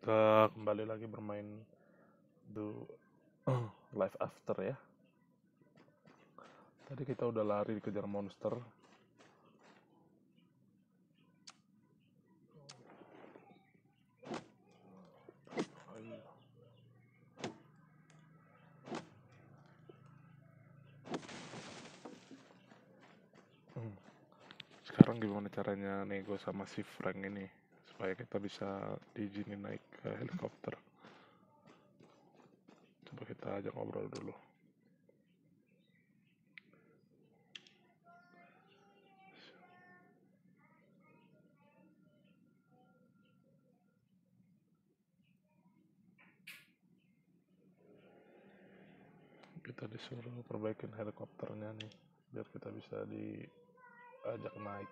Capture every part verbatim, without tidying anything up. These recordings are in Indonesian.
Kita kembali lagi bermain do life after ya. Tadi kita udah lari dikejar monster. Sekarang gimana caranya nego sama si Frank ini supaya kita bisa diizinin naik ke helikopter? Coba kita ajak ngobrol dulu. Kita disuruh perbaikin helikopternya nih biar kita bisa diajak naik.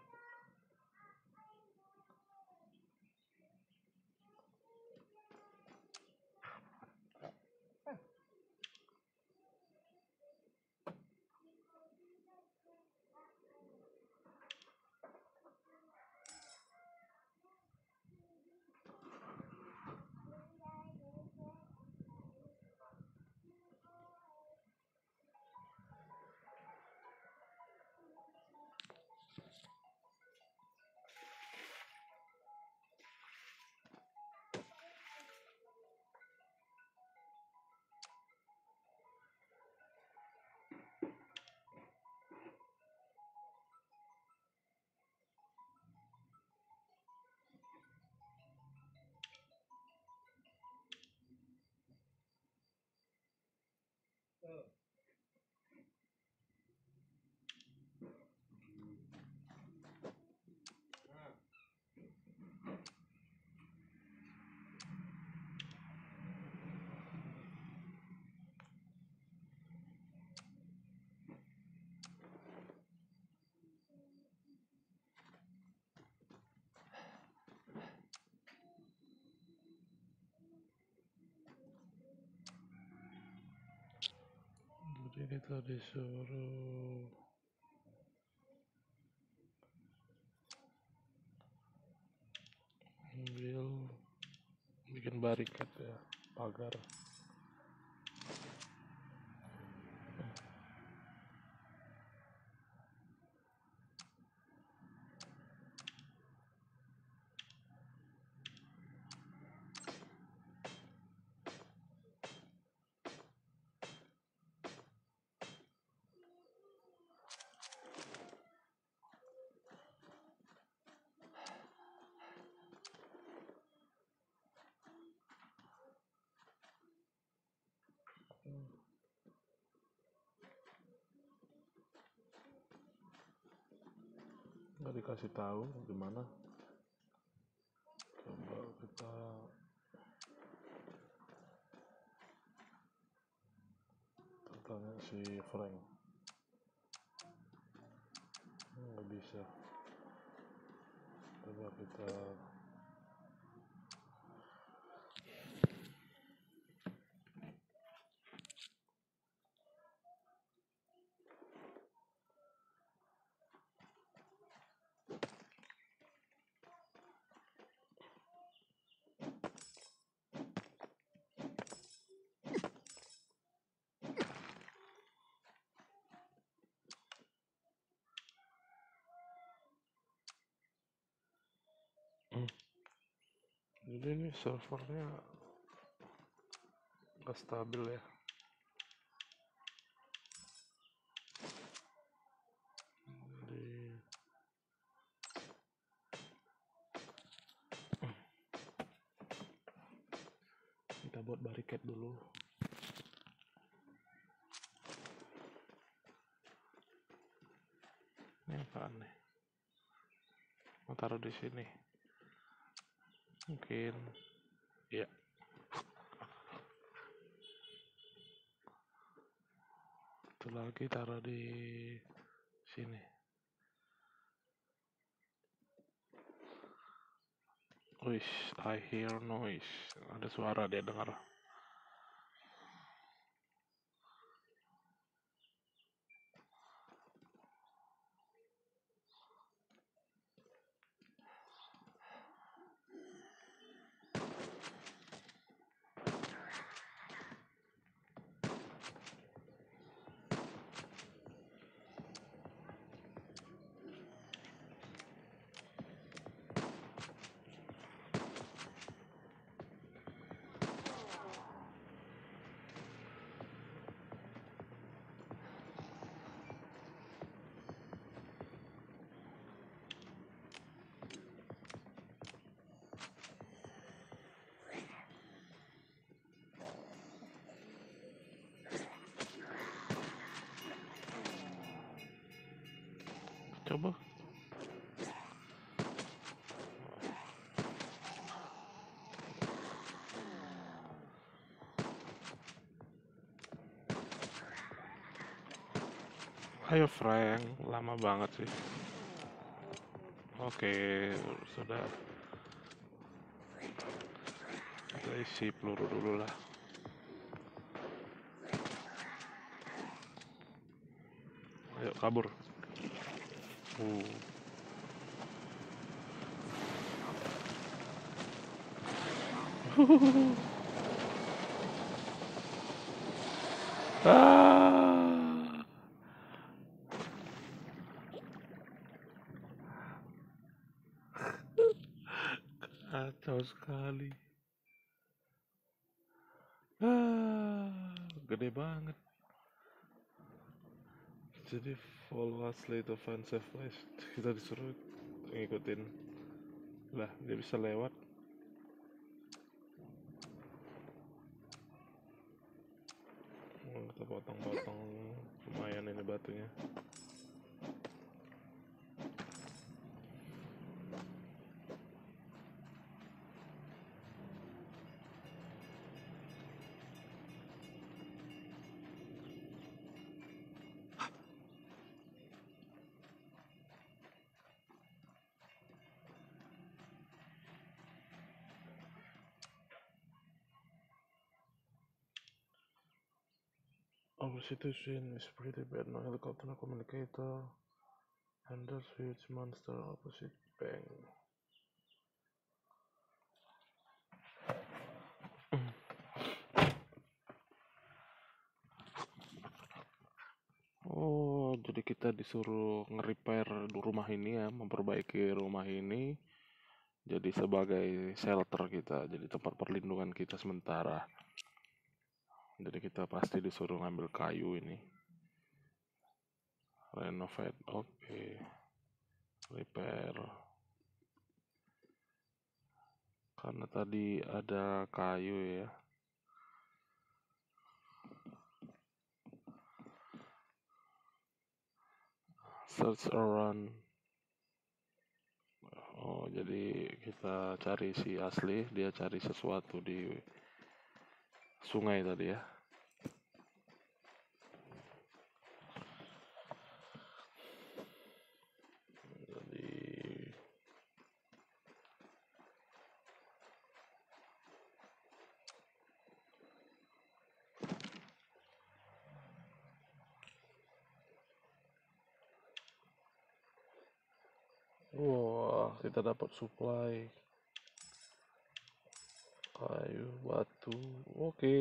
Jadi kita disuruh ambil bikin barikat ya, pagar. Nggak dikasih tahu gimana. Coba kita tanya si Frank. Nggak bisa. Coba kita hmm. Jadi ini servernya nggak stabil ya. Jadi kita buat barikat dulu. Ini apaan nih? Mau taruh di sini. Mungkin ya. Itu lagi taruh di sini. Wish, I hear noise. Ada suara dia dengar. Ayo Frank, lama banget sih. Oke, sudah. Kita isi peluru dulu lah. Ayo kabur. Uh. Ah. Kacau sekali. Ah, gede banget. Jadi follow us later find safe place. Kita disuruh ngikutin. Lah, dia bisa lewat. Oh, kita potong-potong lumayan ini batunya. Our situation is pretty bad. No helicopter, no communicator. And there's huge monster opposite bank. Oh, jadi kita disuruh nge-repair rumah ini ya, memperbaiki rumah ini jadi sebagai shelter kita, jadi tempat perlindungan kita sementara. Jadi kita pasti disuruh ngambil kayu ini. Renovate, oke. Okay. Repair. Karena tadi ada kayu ya. Search around. Oh, jadi kita cari si asli, dia cari sesuatu di sungai tadi ya. Jadi wah, kita dapat supply kayu, batu. Oke. Okay.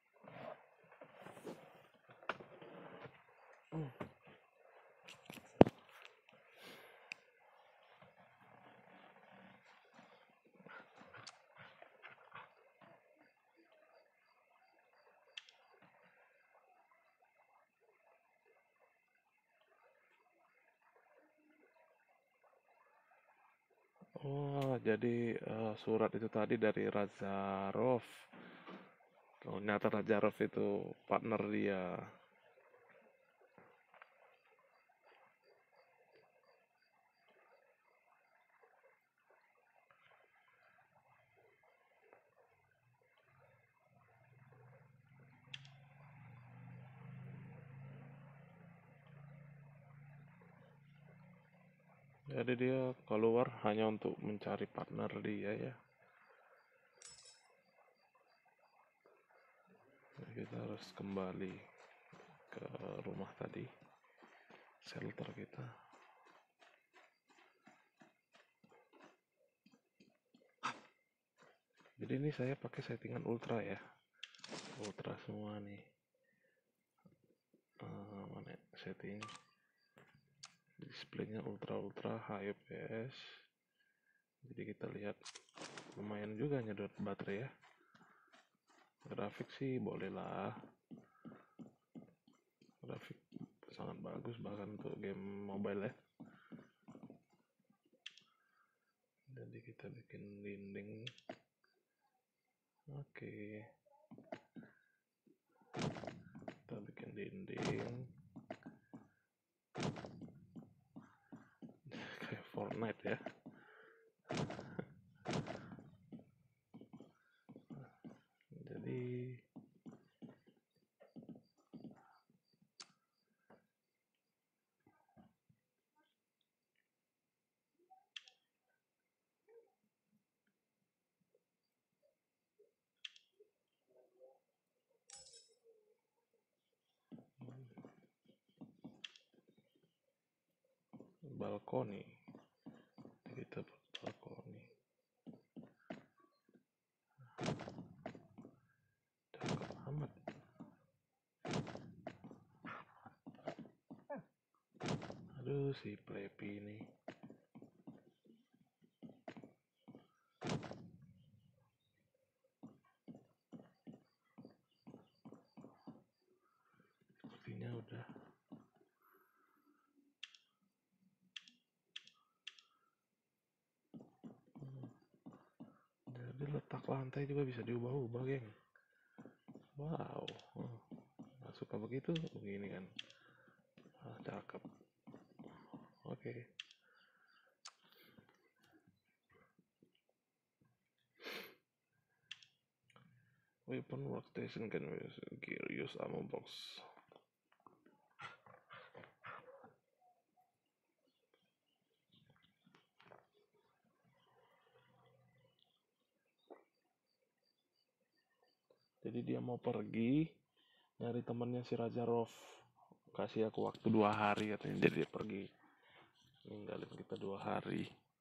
Hmm. Oh, jadi uh, surat itu tadi dari Razarov. Ternyata Razarov itu partner dia. Jadi dia keluar hanya untuk mencari partner dia ya. Nah, kita harus kembali ke rumah tadi, shelter kita. Jadi ini saya pakai settingan ultra ya, ultra semua nih. Uh, mana setting? Displaynya ultra ultra H F P S. Jadi kita lihat lumayan juga nyedot baterai ya. Grafik sih boleh lah, grafik sangat bagus bahkan untuk game mobile ya. Jadi kita bikin dinding. Oke, kita bikin dinding kayak Fortnite ya. Jadi, jadi, uh, balkoni. Kita buat balkoni. Cakep amat. Aduh, si Plepi ini. Sepertinya udah. Hmm. Jadi letak lantai juga bisa diubah-ubah, geng. Wow. Oh. Nggak suka begitu, begini kan. Ah, cakep. Oke. Okay. Weapon workstation can use gear, use ammo box. Jadi dia mau pergi nyari temannya si Raja Rov. Kasih aku waktu dua hari katanya. Jadi dia pergi ninggalin kita dua hari.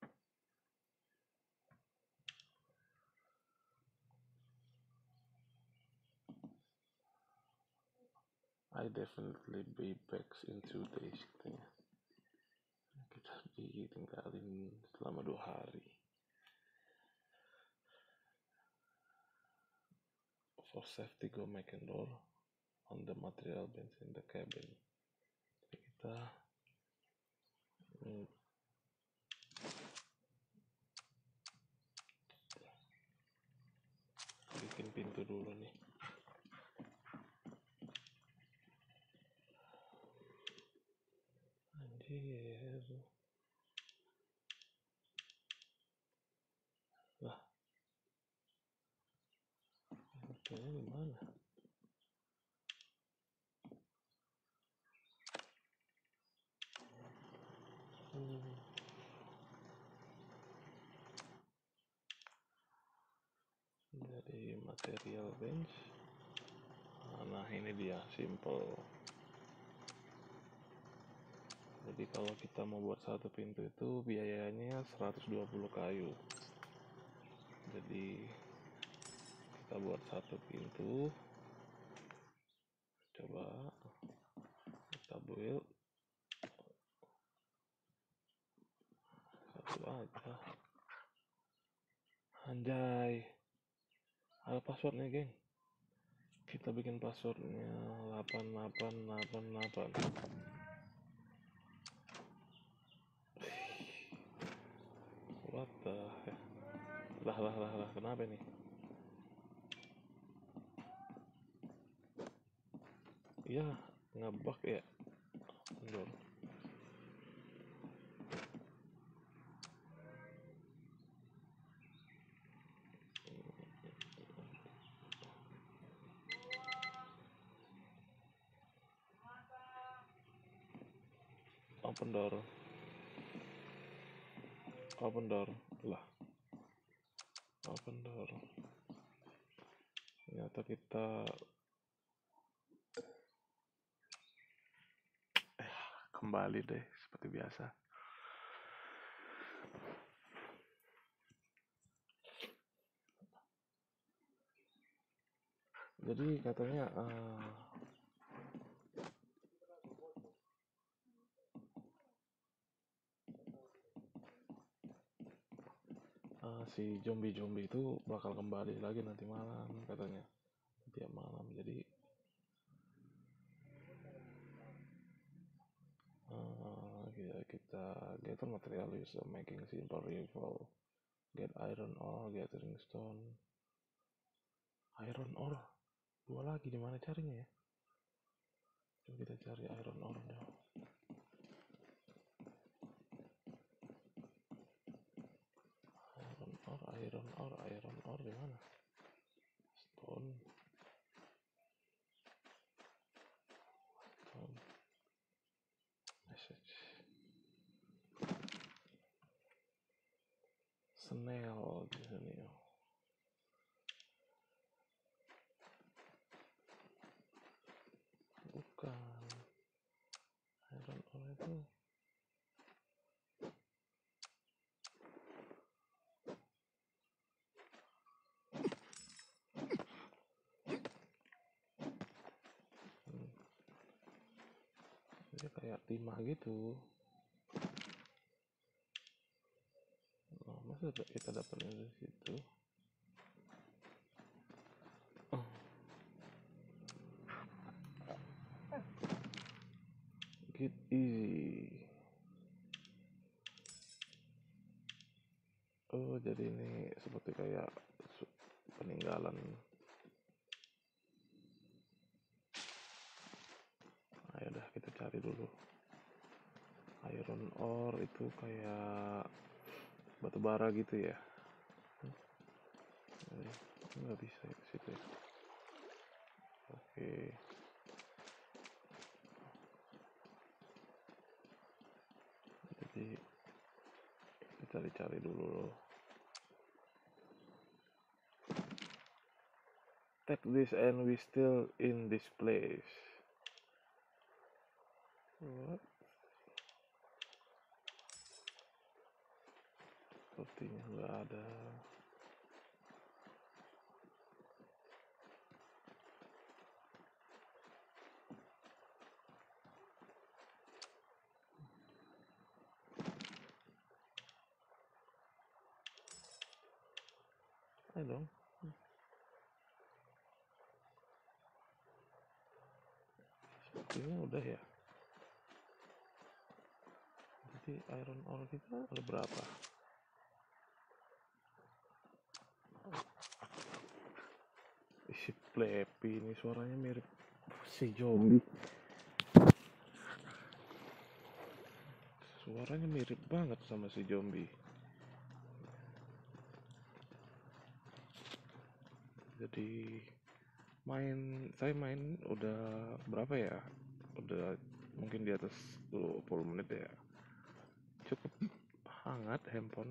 I definitely be back in two days katanya. Kita ditinggalin selama dua hari. For safety, go make a door on the material bench in the cabin. Jadi kita hmm, bikin pintu dulu nih. Anjir. Lah. Pintunya gimana? Hmm. Dari material bench. Nah, ini dia simple. Jadi kalau kita mau buat satu pintu itu biayanya seratus dua puluh kayu. Jadi kita buat satu pintu. Coba kita build satu aja. Anjay. Ada passwordnya, geng. Kita bikin passwordnya delapan delapan delapan delapan. What the heck? Lah lah lah lah, kenapa nih? Iya, ngebug ya. Mundur. Open door. Open door. Lah. Open door. Ternyata kita eh, kembali deh seperti biasa. Jadi katanya uh, uh, si zombie-zombie itu bakal kembali lagi nanti malam katanya. Tiap malam. Jadi uh, kita, kita gather material use making simple rifle. Get iron ore, gathering stone. Iron ore. Dua lagi, di mana carinya ya? Coba kita cari iron ore-nya. Iron ore, iron ore, iron ore di mana? Stone. Stone. Message. Snail di sini. Bukan. Iron ore itu kayak timah gitu. Nah, masa kita dapatnya dari situ? Get easy. Oh, jadi ini seperti kayak peninggalan. Ayo dah kita cari dulu. Iron ore itu kayak batu bara gitu ya. Eh, nggak bisa ya ke situ ya. Oke. Jadi kita cari-cari dulu. Take this and we still in this place. What? Sepertinya nggak ada. Ayo dong. Sepertinya udah ya. Jadi iron ore kita ada berapa? Si Plepi ini suaranya mirip si zombie. Suaranya mirip banget sama si zombie. Jadi main saya main udah berapa ya? Udah mungkin di atas dua puluh menit ya. Cukup hangat handphone.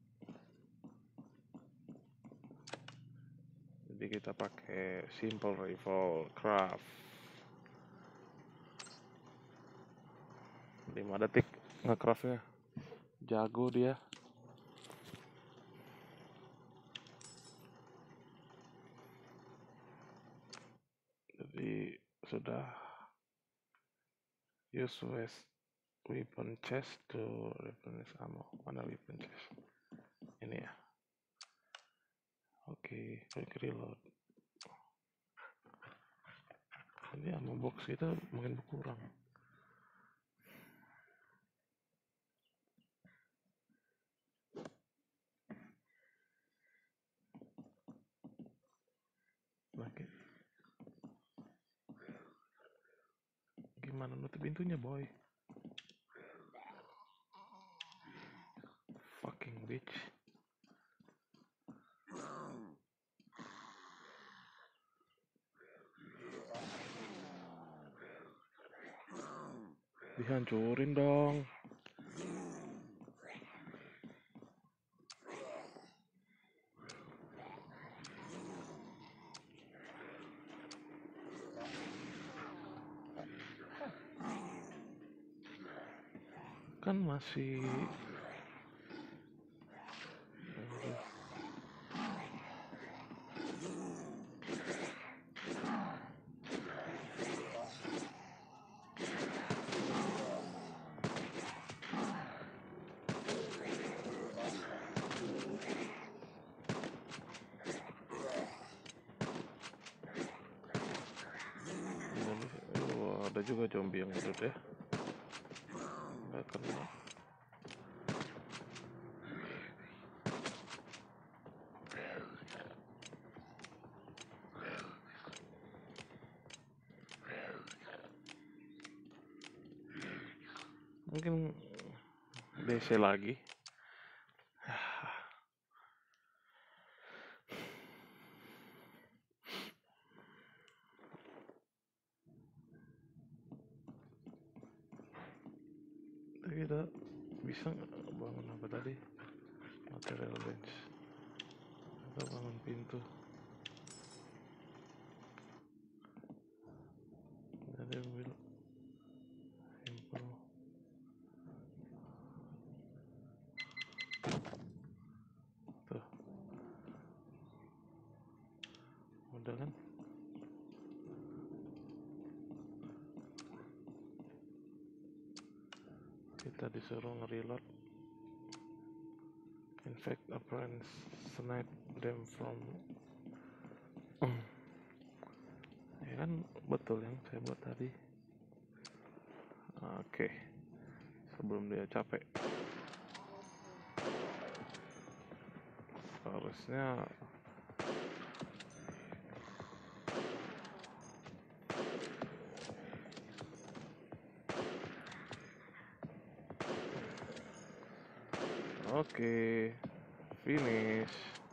Jadi kita pakai simple rifle craft. lima detik ngecraftnya. Jago dia. Jadi sudah use waste weapon chest to replenish ammo. Mana weapon chest? Ini ya. Oke, okay, quick reload. Ini ammo box kita makin berkurang. Oke. Gimana nutup pintunya, boy? Fucking bitch. Dihancurin dong. Kan masih oh, ada juga zombie yang hidup ya. Nggak kena. Mungkin D C lagi. Kita bisa bangun apa tadi? Material bench. Kita bangun pintu. Jadi ambil simple. Tuh. Udah kan? Kita disuruh nge-reload. Infect a friend, snipe them from. Ya kan betul yang saya buat tadi. Oke, sebelum dia capek, harusnya oke, finish.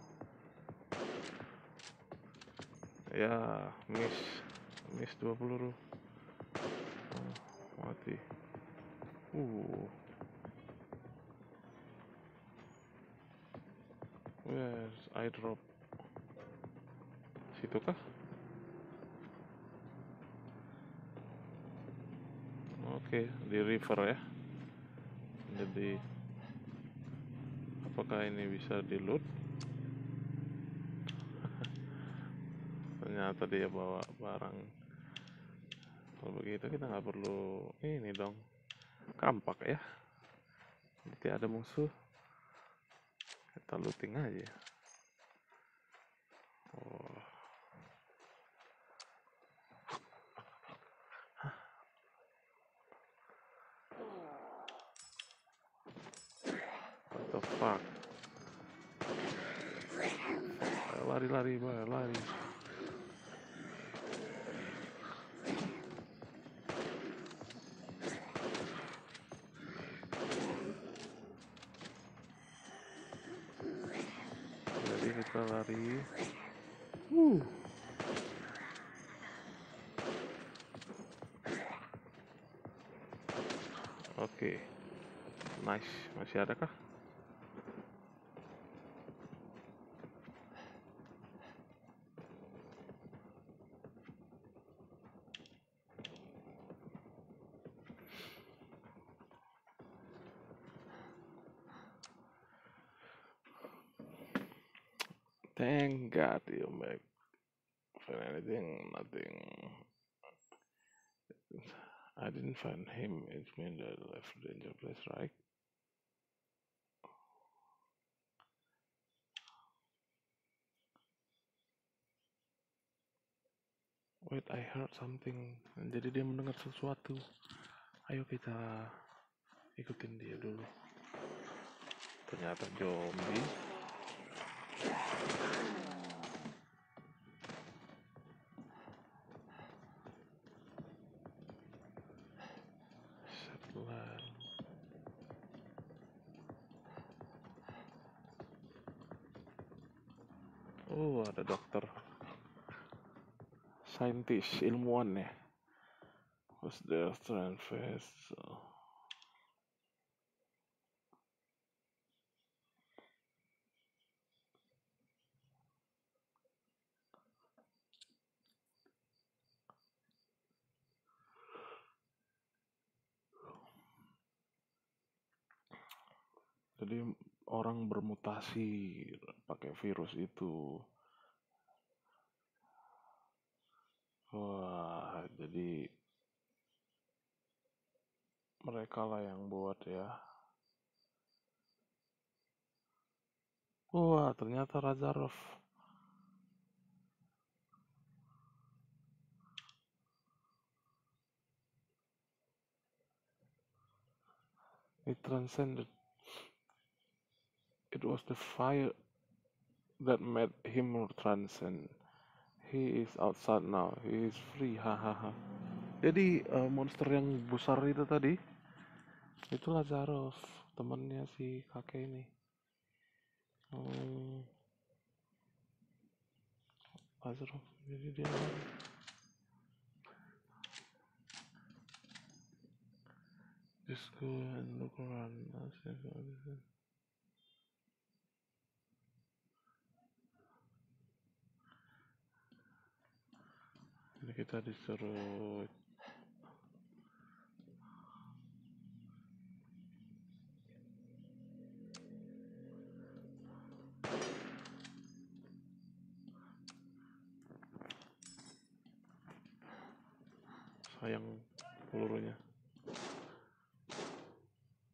Ya, miss, miss dua peluru. Oh, mati. Uh, where's I drop? Situ kah? Oke, di river ya. Jadi, apakah ini bisa di loot? Ternyata dia bawa barang. Kalau begitu kita nggak perlu ini dong, kampak ya. Jadi ada musuh, kita looting aja. Oh, what the fuck? Lari-lari, boy, lari. Jadi kita lari. Uh. Oke, okay. Nice. Masih ada kah? Thank God you make find anything, nothing. I didn't find him. It means I left the danger place, right? Wait, I heard something. Jadi dia mendengar sesuatu. Ayo kita ikutin dia dulu. Ternyata zombie. Setelah oh, ada dokter, saintis, ilmuwan ya. Was there strand face? So. Jadi orang bermutasi pakai virus itu. Wah, jadi mereka lah yang buat ya. Wah, ternyata Razarov. It transcended. It was the fire that made him transcend. He is outside now. He is free. Hahaha. Jadi uh, monster yang besar itu tadi, itu Lazarov, temannya si kakek ini. Hmm, Lazarov. Jadi dia lari. Just go and look around. Ini kita disuruh sayang pelurunya.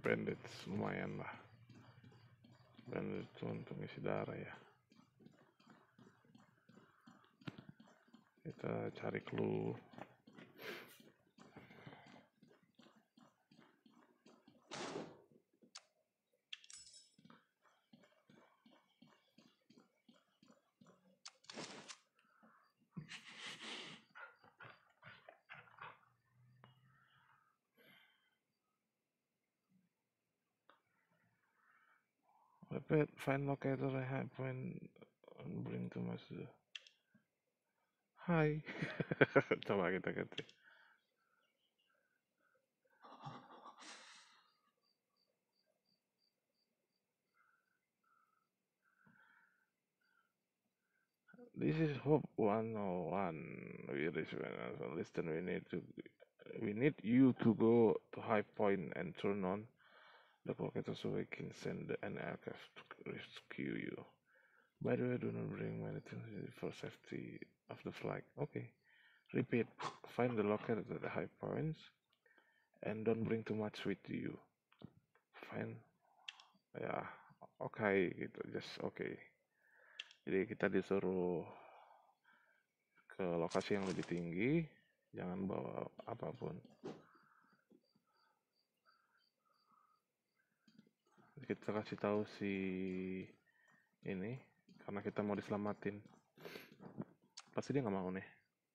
bandage lumayan lah. Bandage untuk isi darah ya. Kita cari clue. Repeat, find locator I have point and bring to master. Hai. Coba kita ganti. This is Hope one oh one. We reach so listen. We need to. We need you to go to high point and turn on the locator so we can send an aircraft to rescue you. By the way, do not bring many things for safety of the flight. Okay. Repeat. Find the locator at the high points and don't bring too much with you. Find. Ya, oke okay, gitu. Just oke. Okay. Jadi kita disuruh ke lokasi yang lebih tinggi, jangan bawa apapun. Kita kasih tahu si ini karena kita mau diselamatin. Pasti dia nggak mau nih.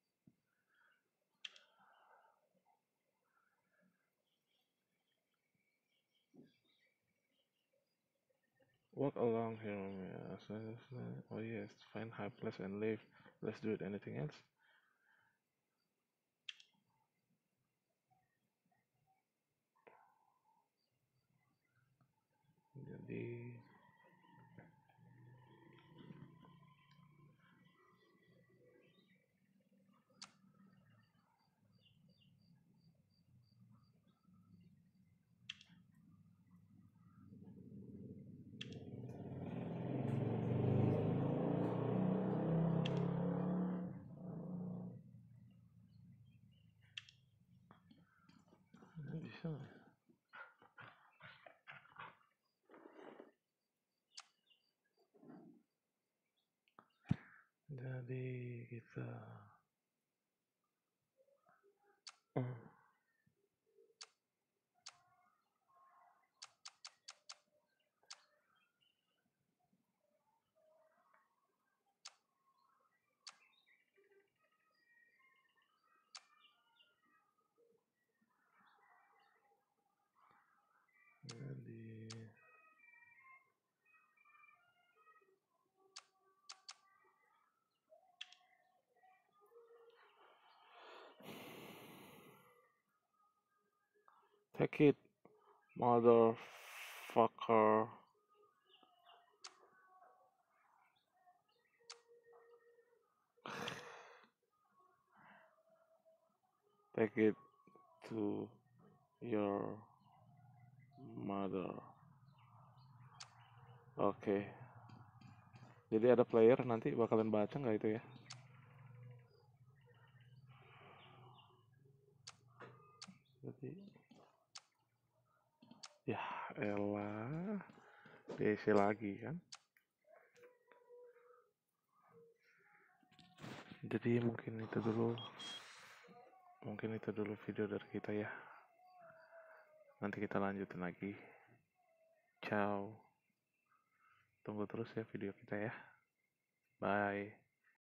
Walk along here. Oh yes, find high place and live. Let's do it. Anything else? Jadi bisa. Jadi kita hmm. Jadi take it, motherfucker. Take it to your mother. Oke. Okay. Jadi ada player nanti bakalan baca nggak itu ya? Jadi ya elah D C lagi kan. Jadi mungkin itu dulu mungkin itu dulu video dari kita ya. Nanti kita lanjutin lagi. Ciao. Tunggu terus ya video kita ya. Bye.